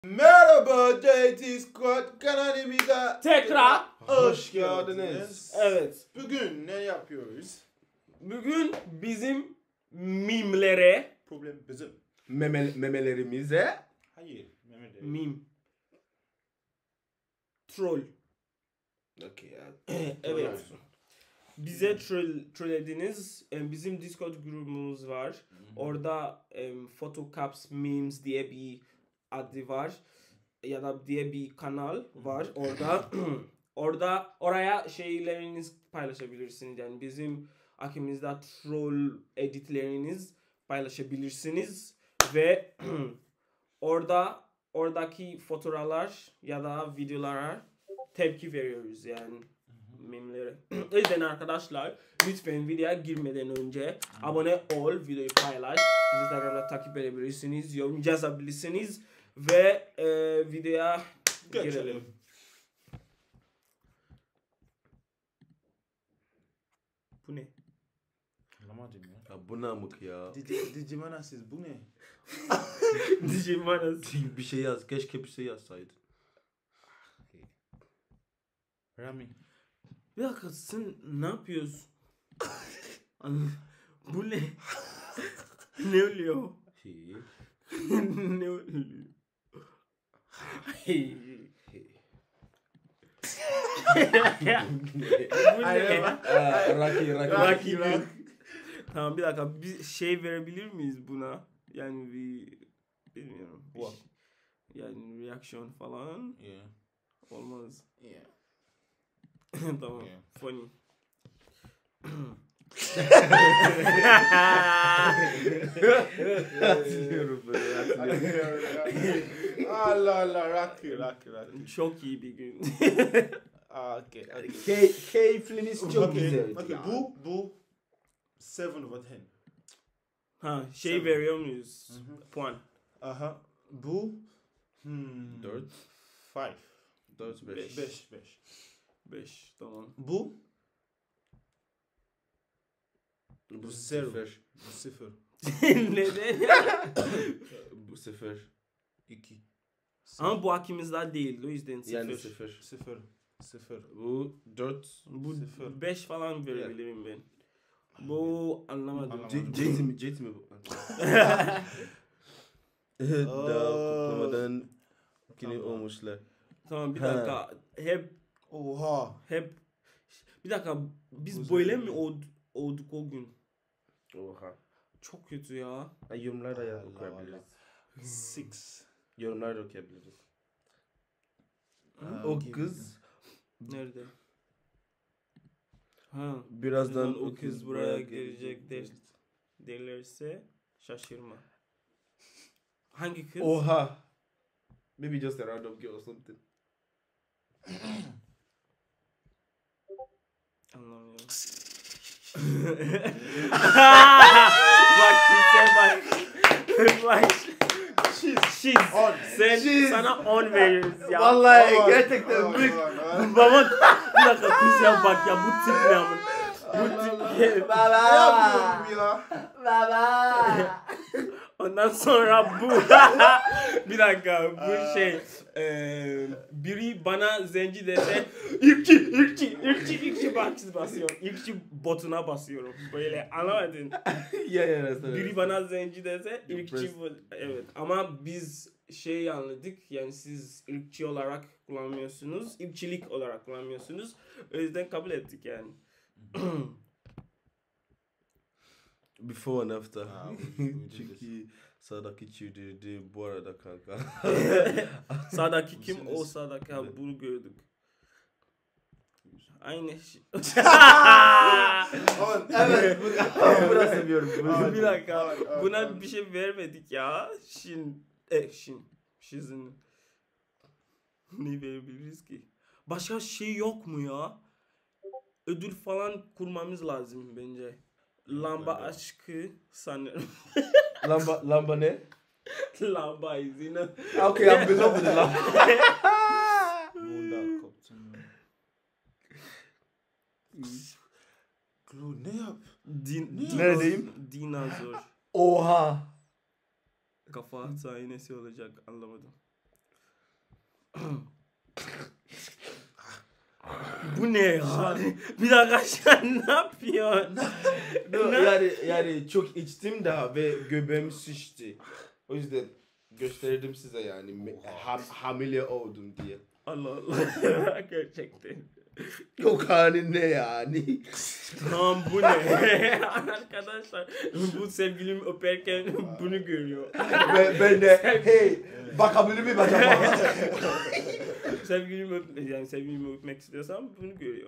Merhaba JT Squad kanalımıza tekrar hoş geldiniz. Evet. Bugün ne yapıyoruz? Bugün bizim mimlere Problem bizim. Memelerimize Hayır. Mehmet mim troll. okey ya. Evet. Bize trollediniz. Bizim Discord grubumuz var. Orada Photocaps Memes diye bir adı var. Ya da diye bir kanal var. Oraya şeyleriniz paylaşabilirsiniz. Yani bizim akımızda troll editleriniz paylaşabilirsiniz ve oradaki fotoğraflar ya da videolara tepki veriyoruz yani mimlere. O yüzden arkadaşlar lütfen videoya girmeden önce abone ol, videoyu paylaş, bizi Instagram'da takip edebilirsiniz, yorum yazabilirsiniz ve videoya girelim. Bu ne? Anlamadım ya. Ya bu namık ya. Digimana siz bu ne? Digimon. Bir şey yaz. Keşke bir şey yazsaydın. Rami. Bir dakika sen ne yapıyorsun? Bu ne? Ne oluyor? Ne oluyor? Bu ne? Rocky. Tamam bir dakika bir şey verebilir miyiz buna? Yani bir bilmiyorum. What? Yani reaction falan Yeah. olmaz. Yeah. Tamam. Yeah. Funny. Hatırlıyorum böyle. Allah Allah Rocky. Çok iyi bir gün. Okay. Keyifliniz çok Okay. güzel. Okay. Bu 7 over 10. Ha şey Seven. veriyor muyuz? Mhm. Puan. Aha. Bu 4. 5. 4 5. 5. 5 tamam. Bu Bu Zero. 0. 0. Neden? Bu 0. 2. Ama bu hakimizde değil. O yüzden 0. Yani 0. 0. Bu 4. Bu Sıfır. 5 falan verebilirim ben. Bu anlamadım. Anlamadım. JT mi bu? Daha kutlamadan yine Tamam. olmuşlar. Tamam bir Ha. dakika. Oha. Bir dakika biz Bu böyle sefer- mi olduk o gün? Oha. Çok kötü ya. Yorumlarda ya Allah okuyabiliriz. 6. Yorumlarda okuyabiliriz. Aa, O gibi. kız Nerede? Ha. birazdan o kız buraya gelecek derlerse şaşırma. Hangi kız? Oha. Maybe just a random girl or something. Anlamıyorum. Bak kimse bak. Bak. She's. On. Sana 10 veriyoruz ya. Vallahi On. gerçekten On. büyük. On. Baba bir dakika kimseye bak ya bu tip ne ama. Bu tip. Ne yapıyorum ya? Ondan sonra bu. Bir dakika bu şey. Biri bana zenci dese irkçi basıyorum. İrkçi botuna basıyorum. Böyle anlamadın. Yeah. Biri bana zenci dese You irkçi press- bu. Evet ama biz şey anladık yani siz ırkçı olarak kullanmıyorsunuz. İrkçilik olarak kullanmıyorsunuz. O yüzden kabul ettik yani. Before and after. we do this. Çünkü sağdaki çiğdi bu arada kanka. Sağdaki kim? Misiniz? O sağdaki ha, bunu gördük. Aynı şey. On. Evet. Burası seviyorum. Bir dakika. On. Buna bir şey vermedik ya. Şizin. Ne verebiliriz ki? Başka şey yok mu ya? Ödül falan kurmamız lazım bence. Lamba bence. aşkı sanırım. Lamba ne? Lamba izine. Okay, I'm below the lamba. Bunda koptum. Glo ne yap? Neredeyim? Dinozor. Oha. Kafa sahnesi olacak anlamadım. bu ne ya? Bir dakika sen ne yapıyorsun? Yani çok içtim daha ve göbeğim şişti. O yüzden gösterdim size yani hamile oldum diye. Allah Allah. Gerçekten. Yok hani ne yani? Tamam bu ne? Arkadaşlar bu sevgilimi öperken bunu görüyor. Ben de hey bakabilir miyim acaba? sevgilimi öpmek istiyorsam bunu görüyor.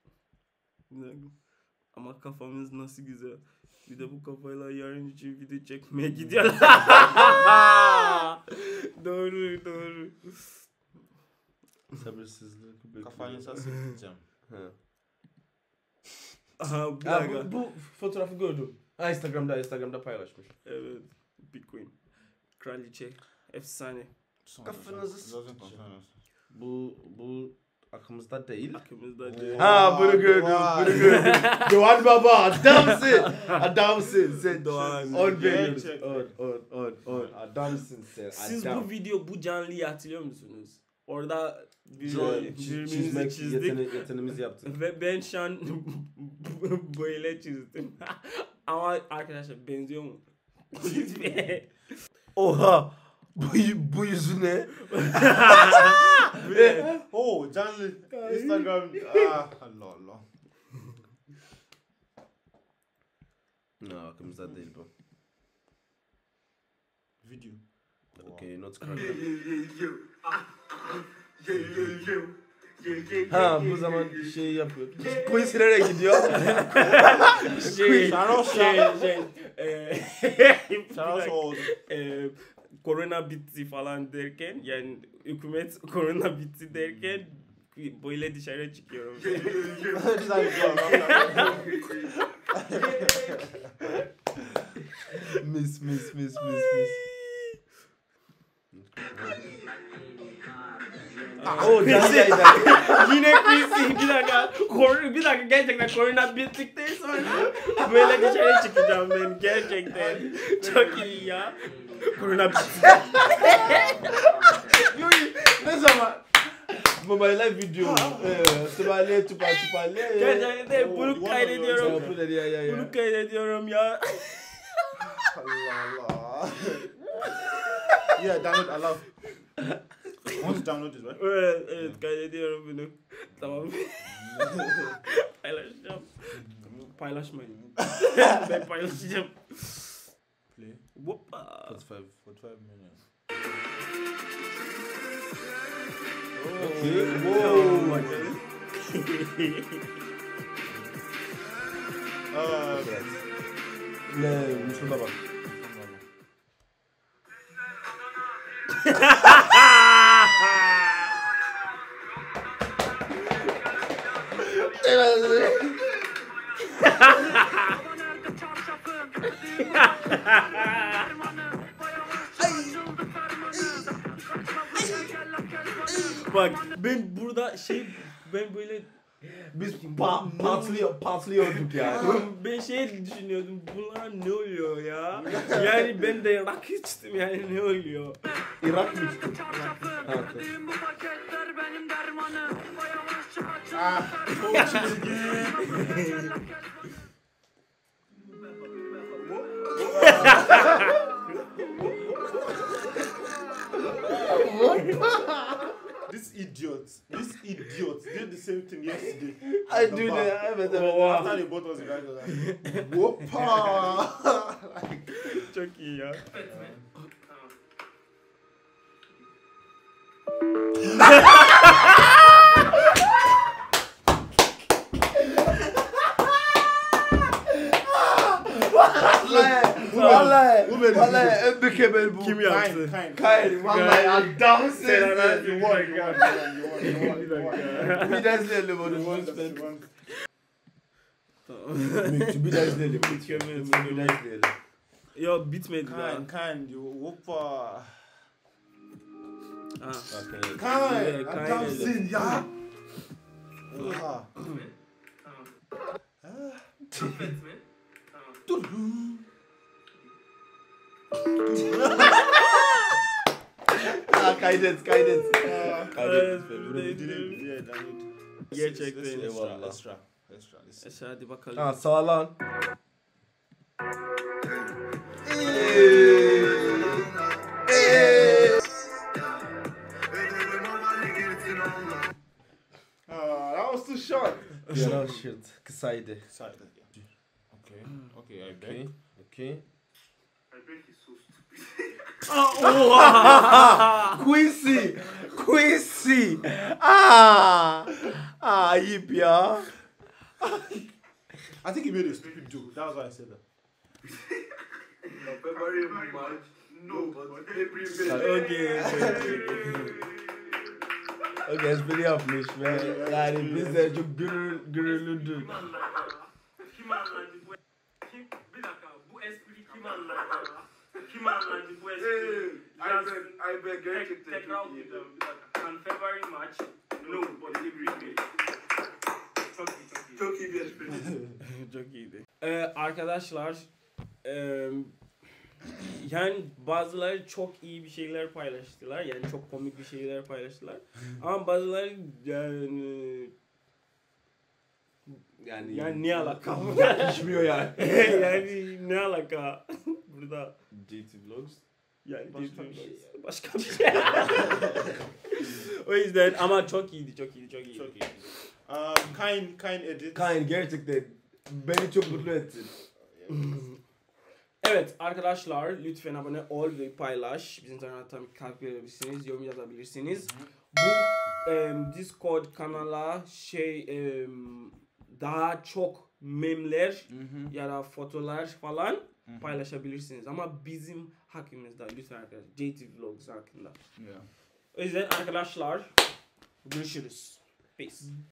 Ama kafamız nasıl güzel. Bir de bu kafayla yarın için video çekmeye gidiyorlar. Doğru. Sabırsızlık bekliyorum. Kafayı sarsılacağım. Aha bu Ha, dakika. bu fotoğrafı gördüm. Ha, Instagram'da paylaşmış. Evet. Big Queen. Kraliçe. Efsane. Kafanızı Bu aklımızda değil. Aklımızda değil. Ha bunu gördüm. Doğan baba adamsın sen. Doğan. On veriyoruz. Gerçekten. On. Adamsın sen. Siz adam. bu videoyu hatırlıyor musunuz? Orada birbirimizi Çizmek çizdik. yeteneğimizi yaptık. Ve ben şu an böyle çizdim. Ama arkadaşlar benziyor mu? Oha. Bu yüzüne. Oh canlı Instagram. Allah. No, aklımızda değil bu. Video. Okay, not correct. Ha bu zaman şey yapıyor. Polis nereye gidiyor? Sarhoş oldu. Korona bitti falan derken yani hükümet korona bitti derken böyle dışarı çıkıyorum. Miss. Yine Chrissy bir dakika gerçekten korona bittikten sonra böyle dışarı çıkacağım ben gerçekten. Çok iyi ya. Korona bitti. Ne zaman? Mobile'la video. Sıvale tupale. Gerçekten bunu kaydediyorum. Ya. Bunu kaydediyorum ya. Allah. Yeah, download. I love. Once download it, right? Evet kaydediyorum bunu. Tamam. Paylaşacağım. Paylaşmayın. Ben paylaşacağım. Play. Whoppa. 45 minutes. Okay. Wow. Ne? Şuna bak. Bak ben burada ben böyle Biz patlıyorduk yani. ben düşünüyordum bunlar ne oluyor ya? Yani ben de rakı içtim yani ne oluyor? Irak mı içtin? This idiot did the same thing yesterday. I do that. Evet. After they bought us, the guy was like, whoppa. Çok iyi ya. Vallahi mükemmel bu. Kim yaptı? Kayri vallahi adamsın. You won. Bir daha izleyelim onu. Bir daha izleyelim. Bir daha izleyelim. Yo bitmedi daha. Kind, you whoppa. Ha. Kind, Kind. adamsın ya. Oha. Dur. Kaydet. Evet, Yeah, download. Gerçekten. Eyvallah. Extra. Hadi bakalım. Ha sağ lan. That was too short. Yaran shit. Kısaydı. Sorry. Okay. Okay, I Okay. bet. Okay. I bet he's so stupid. Quincy. Quincy. Ayıp ya. I think he made a stupid joke. That was why I said that. February, March. No, but April, Okay. Okay, espri yapmış ve yani biz de çok gürülüdük. Kim anladı bu? Bir dakika, bu espri kim anladı? Kim anladı bu espri? I bet gerçekten Tekrar çok iyi. okuyacağım bir dakika. Can February March? No, but April. Çok iyi, çok iyi. Çok iyi bir espri. Çok iyiydi. Arkadaşlar, yani bazıları çok iyi bir şeyler paylaştılar. Yani çok komik bir şeyler paylaştılar. Ama bazıları yani ne alaka? Yakışmıyor yani. Yani ne alaka? Burada GT Vlogs. yani Başka bir şey. Başka bir şey. O yüzden ama çok iyiydi. Çok iyi. Kind edit. Kain gerçekten beni çok mutlu ettin. Evet arkadaşlar, lütfen abone ol ve paylaş. Bizim kanalda kalp verebilirsiniz, yorum yazabilirsiniz. Bu Discord kanala daha çok memler ya da fotolar falan paylaşabilirsiniz. Ama bizim hakkımızda lütfen arkadaşlar. JT Vlogs hakkında. Yeah. O yüzden arkadaşlar görüşürüz. Peace.